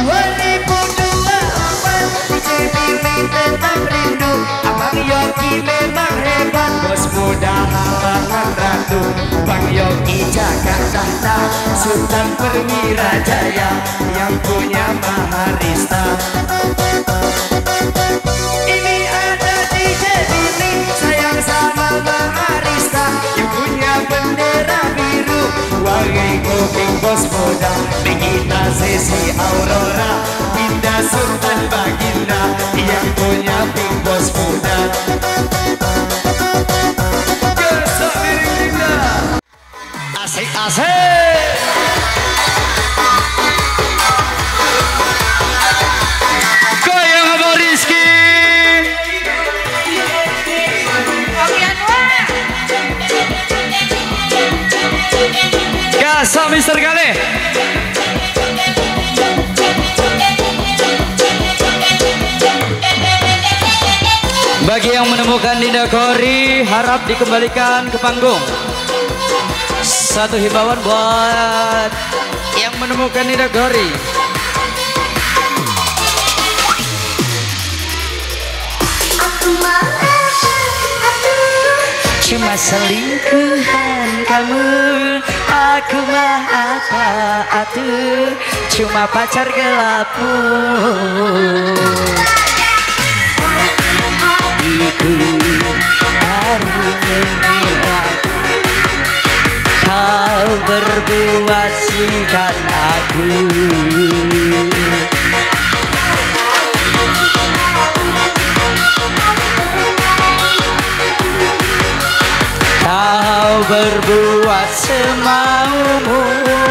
2024 DJ Billy tetap rindu. Abang Yogi memang hebat, bos muda halangan ratu. Bang Yogi jaga tahta, Sultan Perwira Jaya yang punya Maharista. Ini ada DJ Billy sayang sama Maharista yang punya bendera biru. Wangi kuping bos muda, Nikita Sesi Aurora, Dinda Sultan Baginda yang punya pink bos muda. Gesok diri kita. Asik-asik. Goyang Abang Rizky. Gasok Mister Gale. Bagi yang menemukan Dinda Kori, harap dikembalikan ke panggung. Satu himbauan buat yang menemukan Dinda Kori. Cuma selingkuhan kamu, aku mah apa atuh, cuma pacar gelapmu. Hatiku baru mengira kau berbuat sikat aku. Kau berbuat semaumu,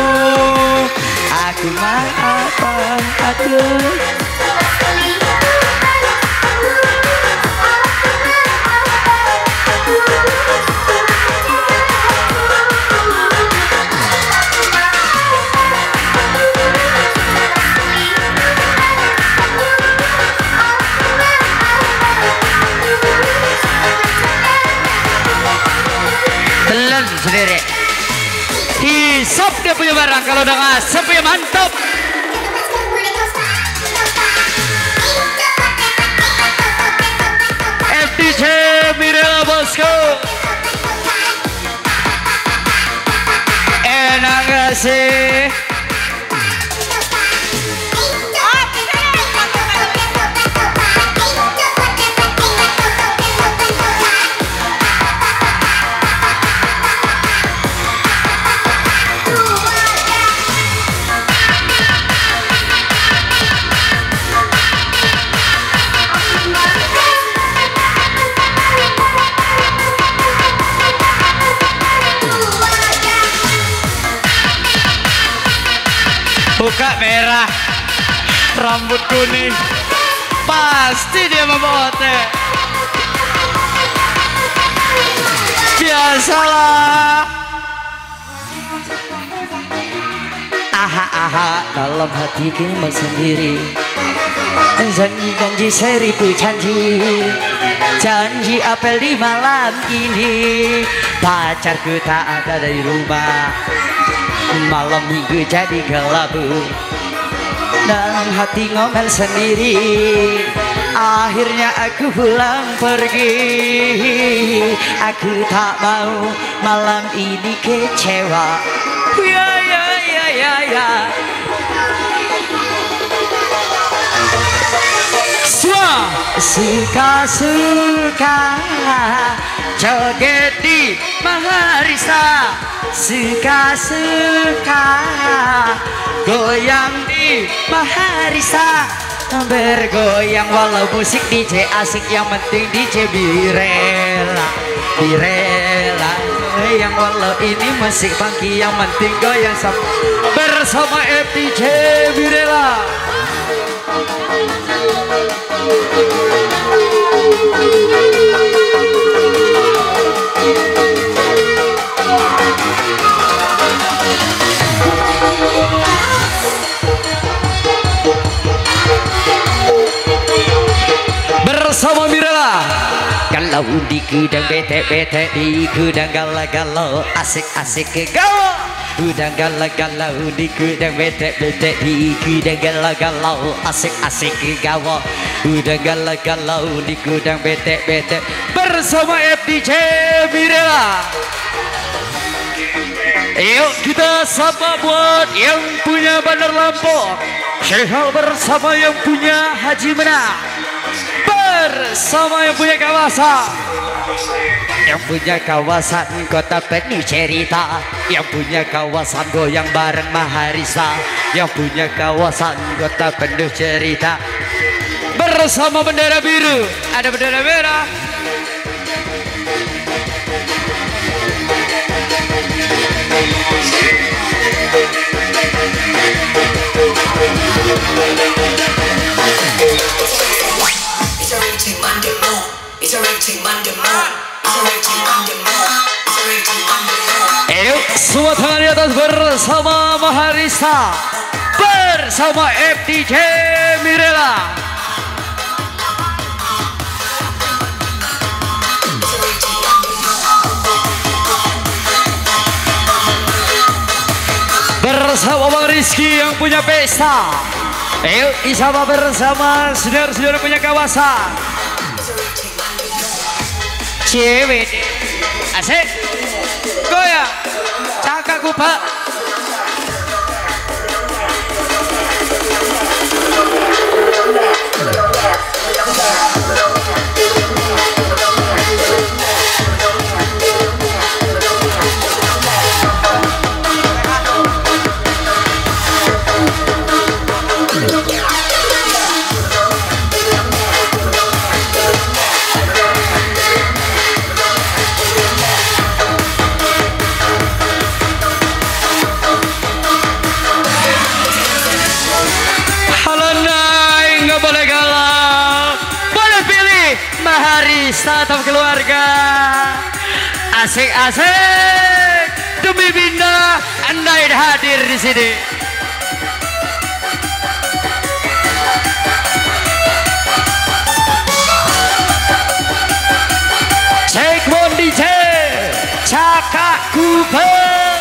aku mah apa atuh. Telan sendiri. Hisap dia punya barang, kalau udah ngasep ya mantap. FDJ Mirela Bosco. Enak gak sih? Buka merah, rambut kuning, pasti dia membawa teh. Biasalah. Aha, dalam hati kini sendiri. Janji-janji seribu janji, janji apel di malam ini. Pacarku tak ada di rumah, malam minggu jadi gelap, dalam hati ngomel sendiri. Akhirnya aku pulang pergi, aku tak mau malam ini kecewa. Ya. Suka-suka joget di Maharista, suka-suka goyang di Maharista, bergoyang walau musik DJ asik, yang penting DJ birela. Yang walau ini musik funky, yang penting goyang bersama FDJ Birela. Bersama Mirela. Kalau di gudang bete-bete, di gudang galau-galau, asik-asik ke galau. Udang galau-galau di gudang betek-betek di gudang galau-galau asik-asik gawa. Udang galau-galau di gudang betek-betek bersama FDJ Mirela. Yuk kita sapa buat yang punya Bandar Lampung, Syehal bersama yang punya Haji Menang, bersama yang punya kawasan, yang punya kawasan Kota Penuh Cerita, yang punya kawasan goyang bareng Maharisa, yang punya kawasan Kota Penuh Cerita bersama bendera biru. Ada bendera merah. Semua tangan di atas bersama Maharisa, bersama FDJ Mirela. Bersama Bang Rizky yang punya pesta. Ayo disapa bersama saudara-saudara punya kawasan. Cewek asik goyang cakak kupa. Maharisa atau keluarga asik-asik demi Binda Anda yang hadir di sini. Cek Bondi C Cakak Kupa.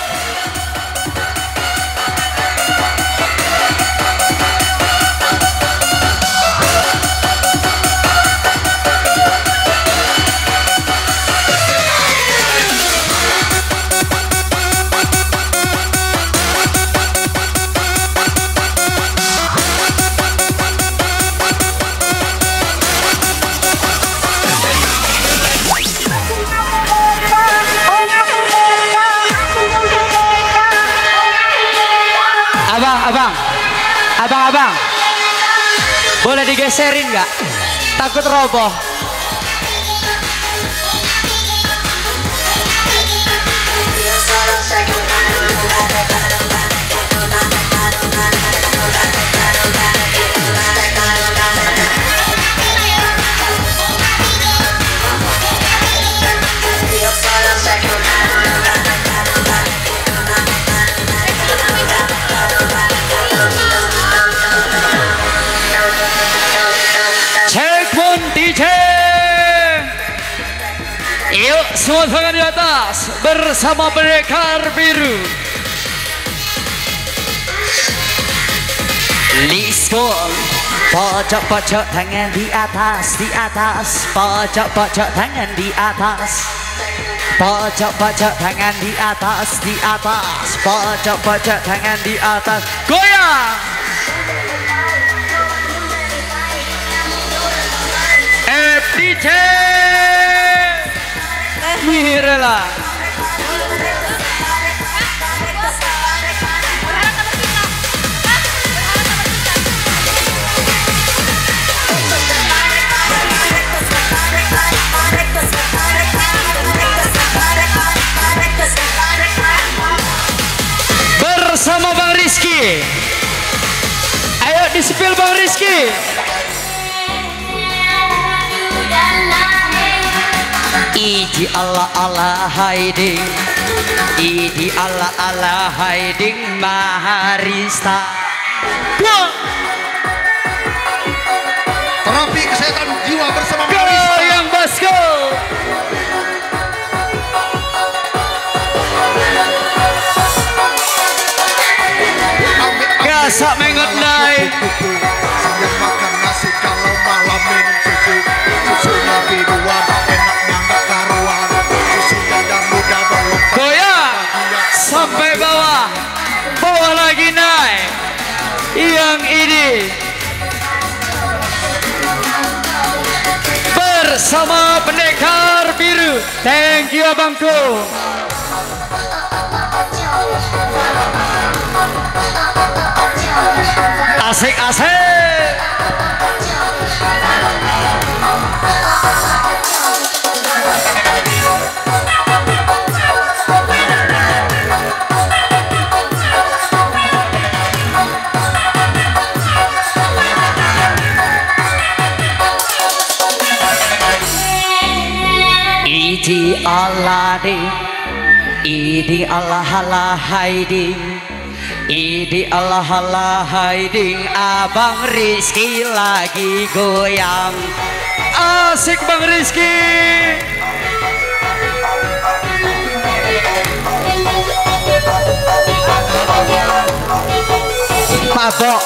Abang, boleh digeserin nggak? Takut roboh. Yuk semua tangan di atas bersama pendekar biru. Let's go. Pojok-pojok tangan di atas, pojok-pojok tangan di atas, pojok-pojok tangan di atas, pojok-pojok tangan di atas. Goyang. FDJ Mirela. Bersama Bang Rizky. Ayo disepil Bang Rizky. Idi Allah Allah hiding, Idi Allah Allah hiding Maharista. Terapi kesehatan jiwa bersama Maharista. Goyang Basko. siang ini bersama Pendekar Biru. Thank you abangku. Asik-asik. Idi Allah ding, idi Allah Allah haiding, idi Allah Allah haiding. Abang Rizky lagi goyang, asik Bang Rizky. Mabok,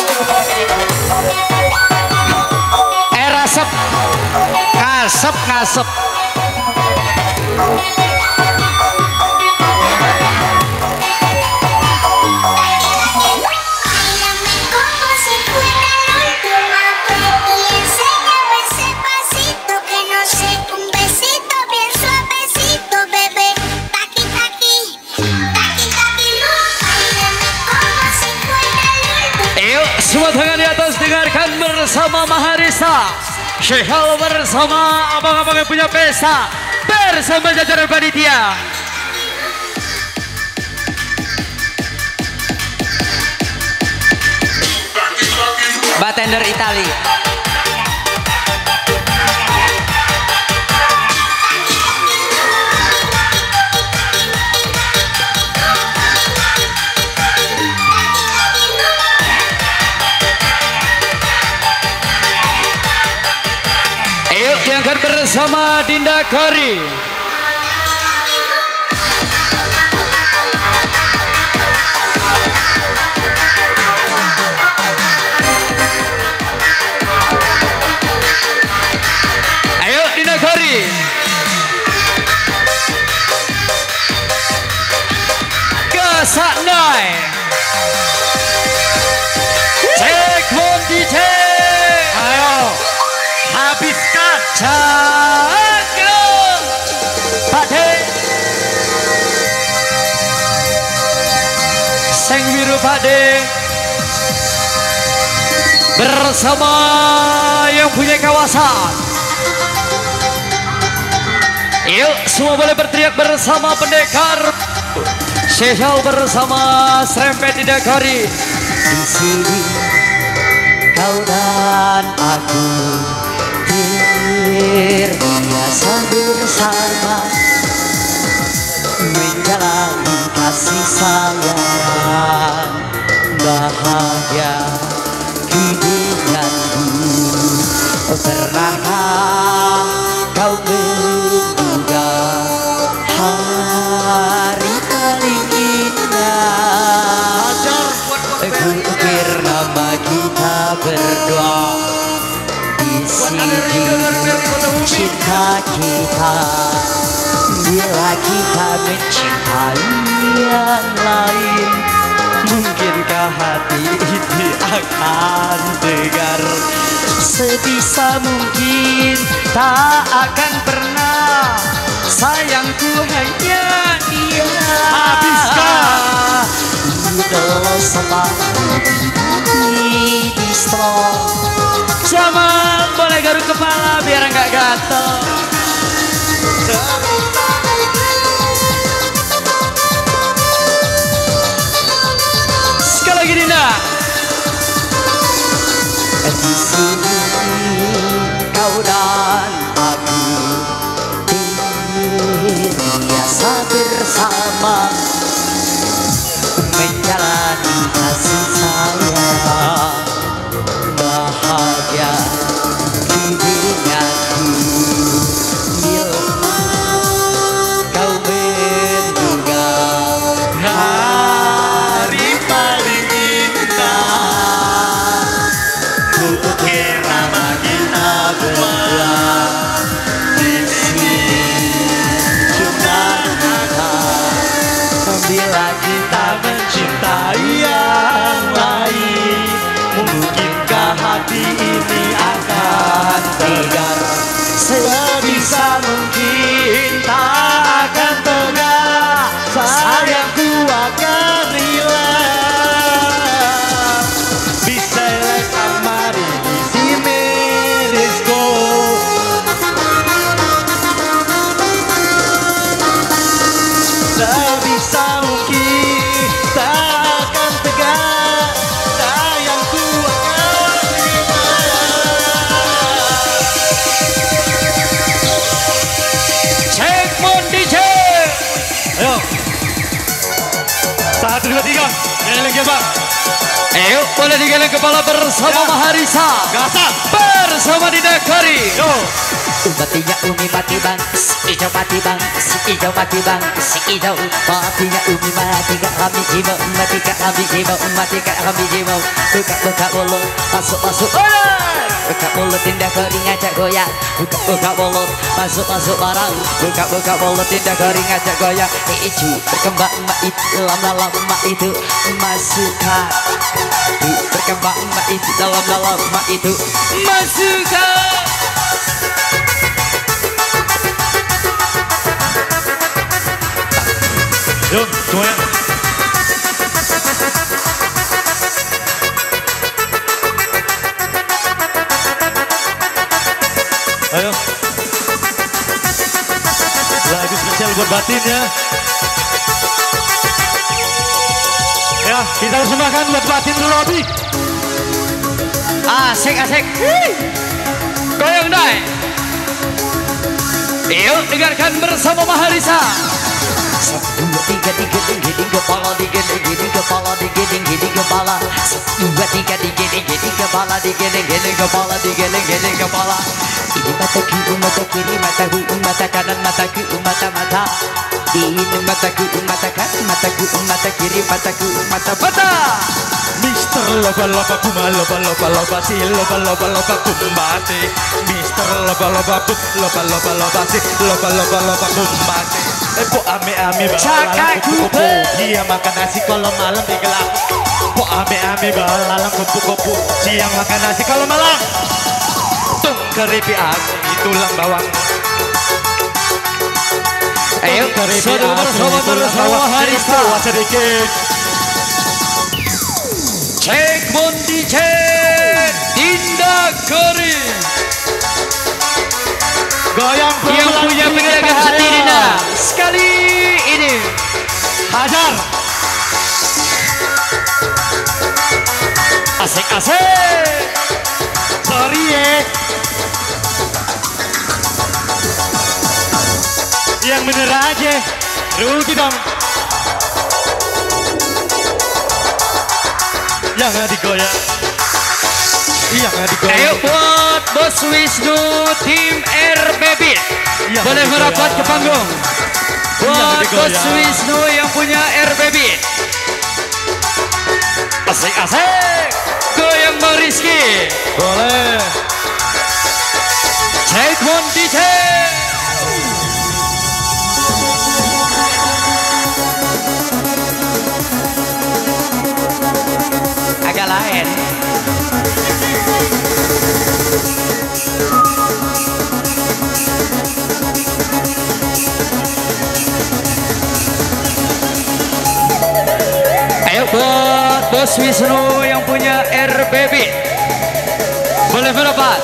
rasep, ngasep ngasep. Semua tangan di atas, dengarkan bersama Maharisa. Syehal bersama abang-abang yang punya pesta, bersama jajaran panitia. Bartender Itali. Diangkat bersama Dinda Kori. Ayo Dinda Kori. Gasak naik. Cek bom DJ. Ayo habiskan. Cakep Pade Seng Biru Pade bersama yang punya kawasan. Yuk semua boleh berteriak bersama Pendekar. Syehal bersama serempet Dinda Kori. Di sini kau dan aku biasa bersama menjalani kasih sayang bahagia hidupku. Pernahkah kau menduga hari paling indah? Kukir nama kita berdoa di sini cinta kita. Bila kita mencintai yang lain, mungkinkah hati ini akan tegar? Sebisa mungkin tak akan pernah, sayangku hanya dia. Habiskan udah selalu di strong. Jamal boleh garuk kepala biar enggak gatel. Sekali lagi Dinda. Di sini kau dan aku biasa bersama menjalani kasih sayang bahagia di denganku. Bila kau menduga hari paling indah, ku ukir nama kita berdua hati ini akan tegar. Sebisa mungkin tak akan tegar, sayangku akan hilang. Bisa kamari si mirisku. Sebisa mungkin tak akan tegar, sayangku akan hilang. Cek Mondi cek. Ayo. 1, 2, 3. Yang lagi Pak. Ayo boleh digeleng kepala bersama Ya. Maharisa. Gasak. Bersama Dinda Kari. Yo. Matinya umi mati bang, si hijau mati bang, si hijau mati bang, si hijau. Matinya umi mati gak kami jiwa, mati gak kami jiwa, mati gak kami jiwa. Buka mulut, masuk buka mulut Dinda Kari ngajak goyang. Buka mulut, masuk barang. Buka mulut Dinda Kari ngajak goyang. Ijo berkembang itu lama itu masukkan. Berkembang itu dalam itu masukkan. Yo, semuanya. Ayo. Lagu spesial buat batin ya. Ya, kita persembahkan buat batin dulu Abi. Asik. Goyang dai. Yuk dengarkan bersama Maharisa. 1, 2, 3, kepala digiling kepala 1, 2, 3, digiling kepala. Ini mata kiri mata kanan mataku mata. Ini mataku mata kanan mata kiri mata. Mister loba-loba kuma loba-loba si loba-loba kumbate. Mister loba-loba buk loba-loba si loba-loba kumbate. Po ame-ame balalang kupu-kupu. Dia makan nasi kalau malam di gelap. Po ame-ame balalang kupu-kupu. Siang makan nasi kalau malam. Tung keripi aki tulang bawang. Ayo bersama Maharisa. Sedikit. Cek Mondi cek Dinda Kari. Goyang Yang punya penjaga hati Dinda sekali ini. Hajar. Asik. Sorry ya. Yang bener aja. Rugi dong. Jangan digoyang. Ayo buat Bos Wisnu tim RBB. Boleh merapat ke panggung. Buat Bos Wisnu yang punya RBB. Asik. Goyang Bang Rizky. Boleh. Cek Mondi cek. Agak lain. Ayo buat Bos Wisnu yang punya RBB. Boleh merapat.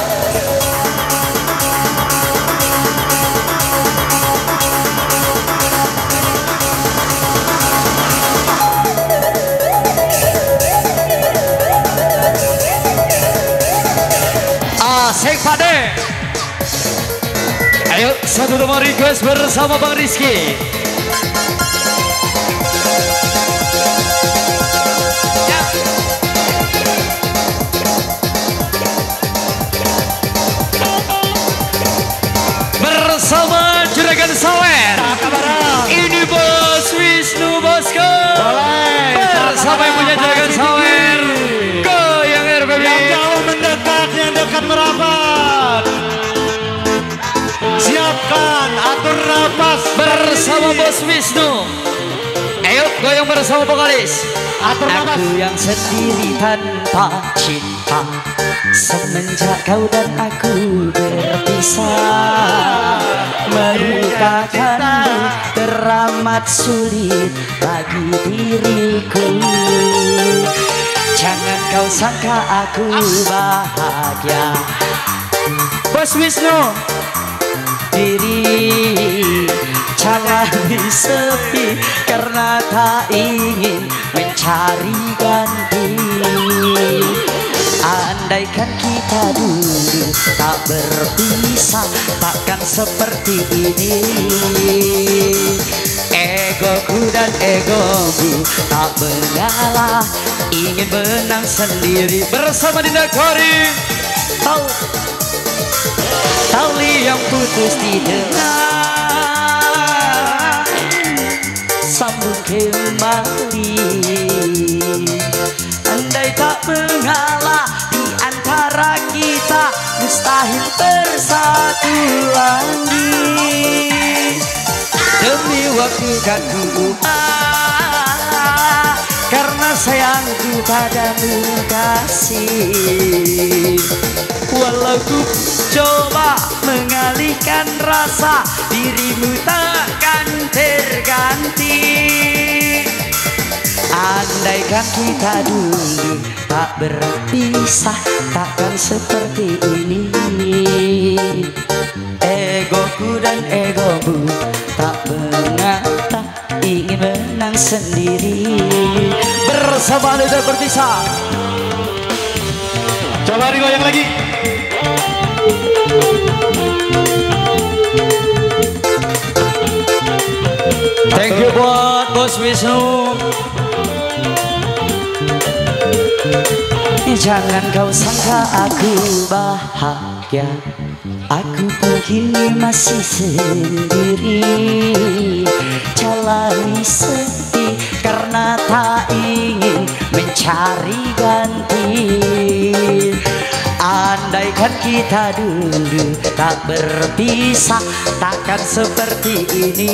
Asik Pade. Ayo satu tema request bersama Bang Rizky. Bersama Juragan Sawer. Ini Bos Wisnu Bosco. Bersama yang punya Juragan Sawer. Goyang RBB. Yang jauh mendekat, yang dekat merapat. Siapkan, atur nafas. Bersama Bos Wisnu. Ayo goyang bersama vokalis. Aku yang sendiri tanpa cinta, semenjak kau dan aku berpisah. Melupakanmu teramat sulit bagi diriku. Jangan kau sangka aku bahagia, Bos Wisnu. diri jangan sepi karena tak ingin mencari ganti. Andaikan kita dulu tak berpisah, takkan seperti ini. Egoku dan egomu tak mengalah, ingin menang sendiri. Bersama Dinda Kori. Tali yang putus di tengah, sambung kembali. Andai tak mengalah di antara kita, mustahil bersatu lagi. Demi waktu kan ku ubah, karena sayangku padamu kasih. Walau ku coba mengalihkan rasa, dirimu takkan terganti. Andaikan kita dulu tak berpisah, takkan seperti ini. Egoku dan egomu tak mengalah, ingin menang sendiri. Bersama Dinda berpisah. Coba digoyang lagi. Thank you buat Bos Wisnu. Jangan kau sangka aku bahagia, aku begini masih sendiri. Jalani sepi karena tak ingin mencari ganti. Andaikan kita dulu tak berpisah, takkan seperti ini.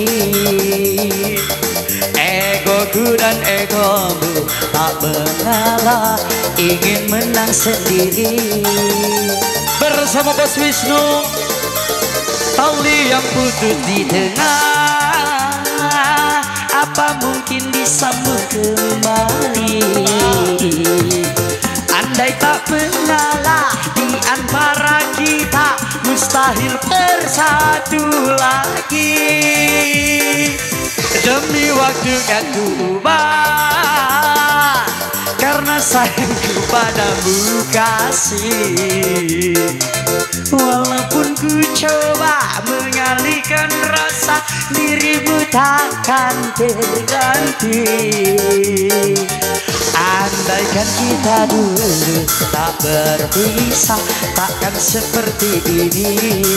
Egoku dan egomu tak mengalah, ingin menang sendiri. Bersama Bos Wisnu. Tali yang putus di tengah, apa mungkin disambung kembali. Andai tak mengalah di antara kita, mustahil bersatu lagi. Demi waktu kan ku ubah, karena sayangku padamu kasih. Walaupun ku coba mengalihkan rasa, dirimu takkan terganti. Andaikan kita dulu tak berpisah, takkan seperti ini.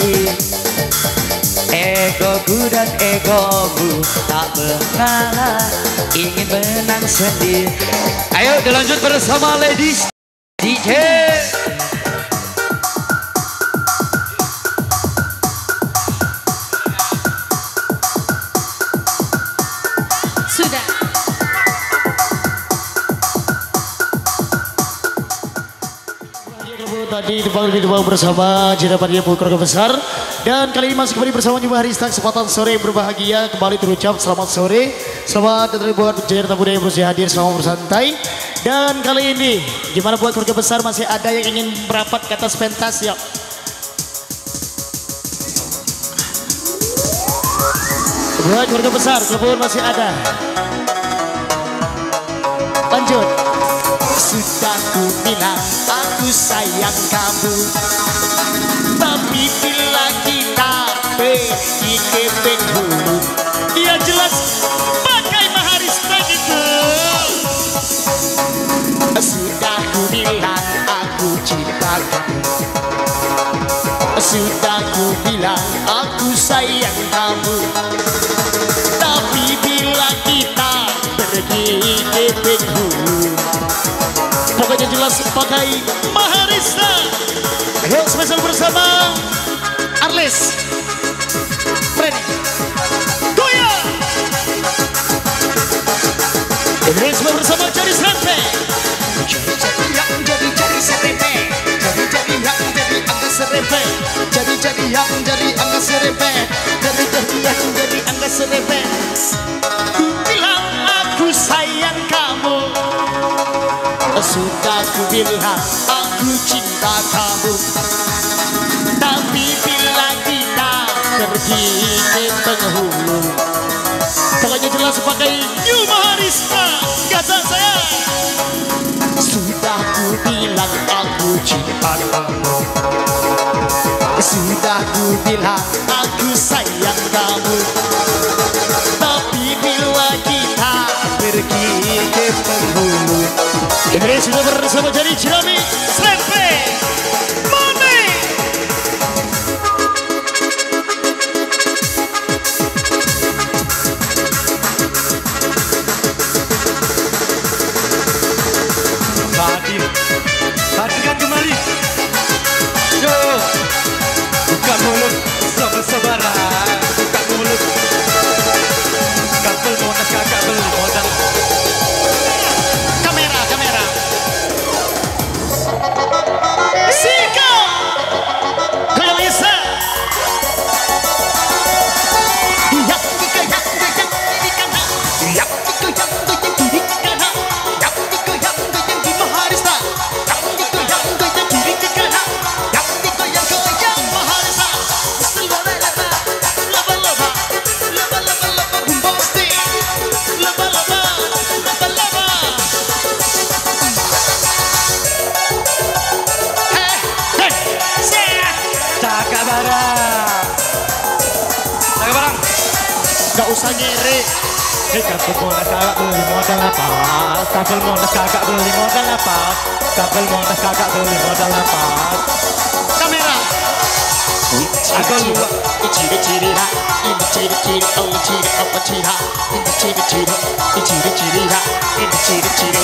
Egoku dan egomu tak mengalah, ingin menang sendiri. Ayo dilanjut bersama ladies DJ. Sudah. Tadi dibang bersama Jedapan Dia Keluarga Besar. Dan kali ini masih kembali bersama Jumlah Harista, kesempatan sore yang berbahagia. Kembali terucap selamat sore. Selamat datang buat Jakarta Tamu yang berusia hadir, selamat bersantai. Dan kali ini gimana buat keluarga besar, masih ada yang ingin merapat ke atas pentas, yuk. Buat keluarga besar, kelebihan masih ada. Lanjut. Sudah ku bilang aku sayang kamu, tapi bila kita PIKP-ku, Iya jelas pakai Maharista gitu. sudah ku bilang aku cinta kamu, sudah ku bilang aku sayang kamu, tapi bila kita pergi IKP-ku, Pokoknya jelas pakai Maharista. Ayo spesial bersama Arles. Freddy. Goyang. bilang aku cinta kamu, tapi bila kita pergi ke penghulu, pokoknya jelas pakai New Maharista. Gaza saya. Sudah ku bilang aku cinta kamu, sudah ku bilang aku sayang kamu, tapi bila kita pergi ke penghulu. Ini sudah bersama jadi Cirami Slepe Mone. Hadirkan kembali. Yo, buka mulut, sabar-sabaran. Buka mulut. Kabel monas kakak beli modal. Kamera. Sika. Goyang Lisa. Gak usah ngiri. Kabel monas kakak beli modal apa? Kabel monas kakak beli modal apa? Kabel monas kakak beli modal apa? Kamera. Agak luar. Ciri-ciri ha, ini ciri-ciri, oh ciri apa ciri ha, ini ciri-ciri, ini ciri-ciri ha, ini ciri-ciri.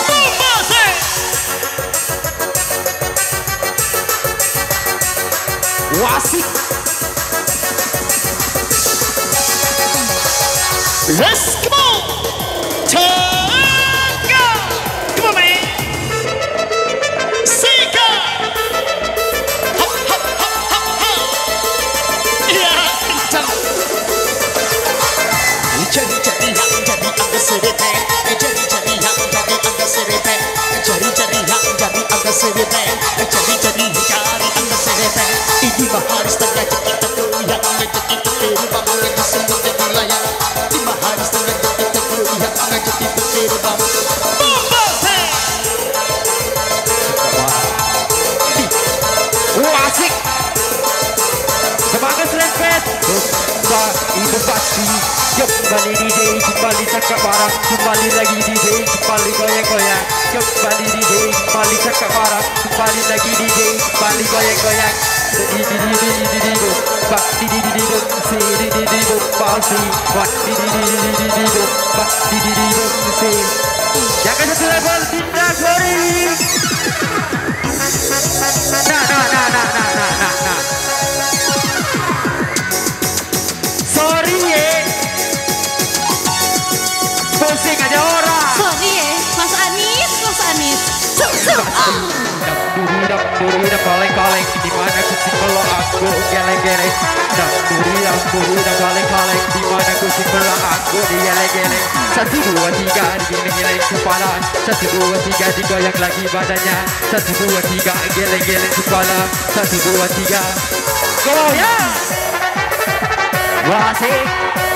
Wasik. Let's come on. Tanga. Come on man. Sika. Hop hop hop hop hop. Ya, kencang. Jadi angga serete. Jadi angga serete. Jadi angga serete. Jadi angga serete. Ini Maharista ngajak kita goyang, ngajak kita terbang, ngajak semua ke wilayah. Ini Maharista ngajak kita goyang, ngajak kita terbang. Asik. Semangat Slepe. Ibu pasti. Kembali DJ, kembali cakap barang, kembali lagi DJ, kembali goyang-goyang. Kembali DJ, kembali cakap barang, kembali lagi DJ, kembali goyang-goyang. Jangan satu level tindak sorry. Nah. Sorry pusing aja orang. Sorry ya, Mas Anis. Duri kaleng-kaleng di mana kucing kalau aku geleng-geleng. Duri kaleng-kaleng di mana kucing kalau aku digeleng-geleng. 1, 2, 3 digeleng-geleng kepala. 1, 2, 3 digoyang lagi badannya. 1, 2, 3 geleng-geleng kepala. 1, 2, 3 goyang. Wasik.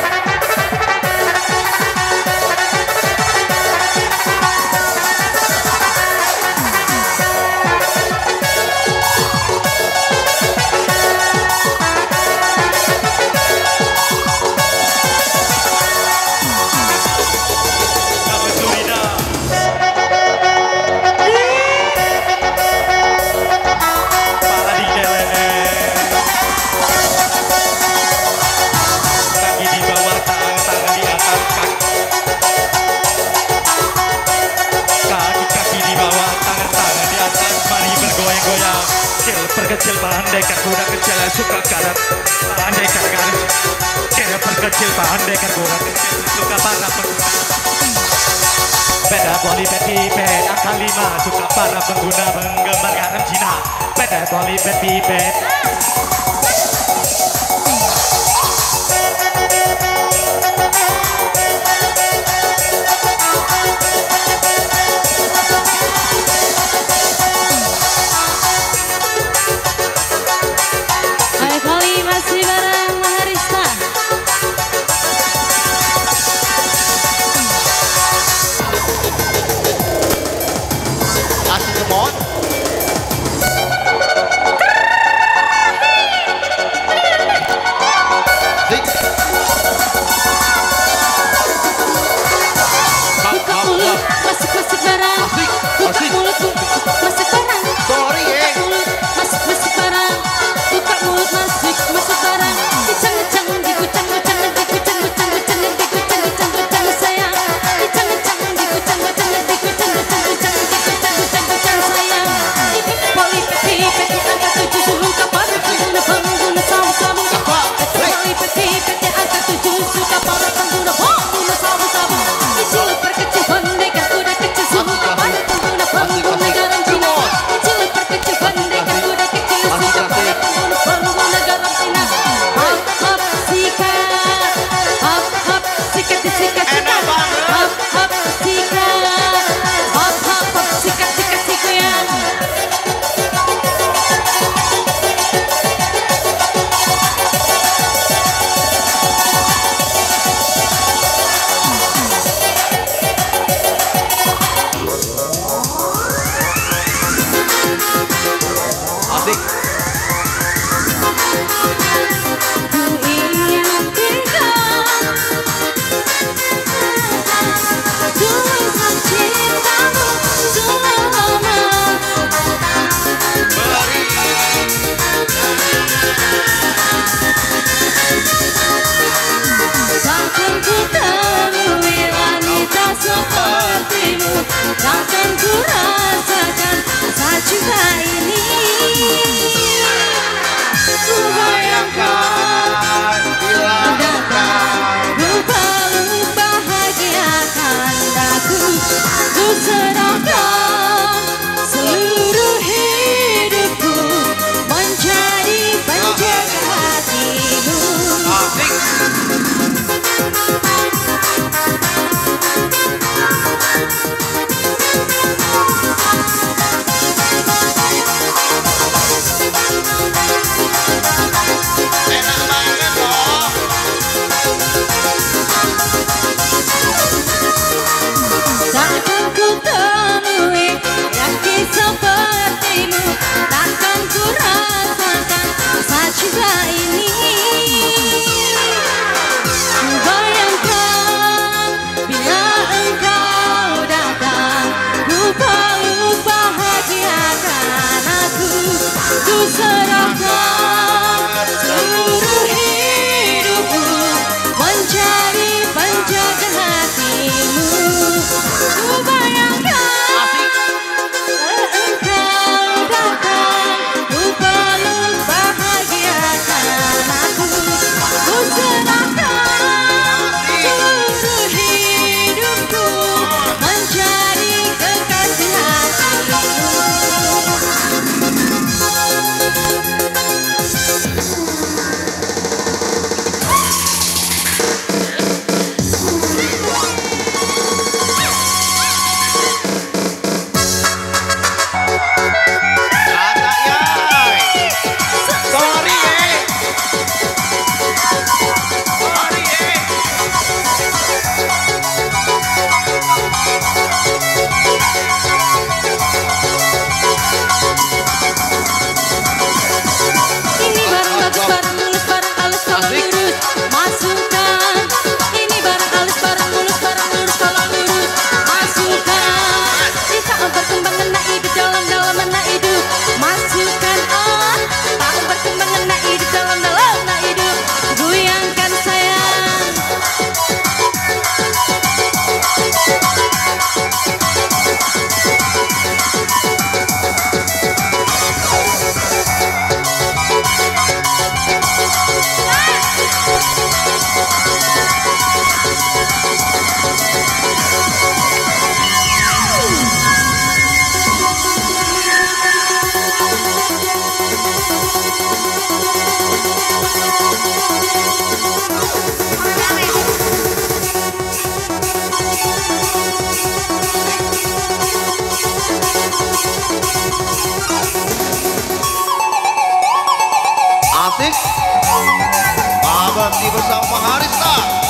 Perkecil pandai kan budak kecil suka karat. Pandai kan garis. Kira perkecil pandai kan budak kecil suka para pengguna. Beda boli pet akal 5 suka para pengguna menggemar garam Cina. Beda boli pet. ku serahkan seluruh hidupku mencari penjaga hatimu. Ku bayangkan engkau datang, ku peluk bahagiakan aku. Ku serahkan seluruh hidupku mencari kekasih hatimu. Ini barang bagus, barang mulus, barang halus, kalau lurus masukkan. Ini barang halus, barang mulus, barang lurus, kalau lurus masukkan. Kita berkembang ngena hidup dalam ngena hidup masukkan. Tak berkembang ngena hidup dalam ngena hidup goyangkan sayang. Asik. Abadi bersama Harista.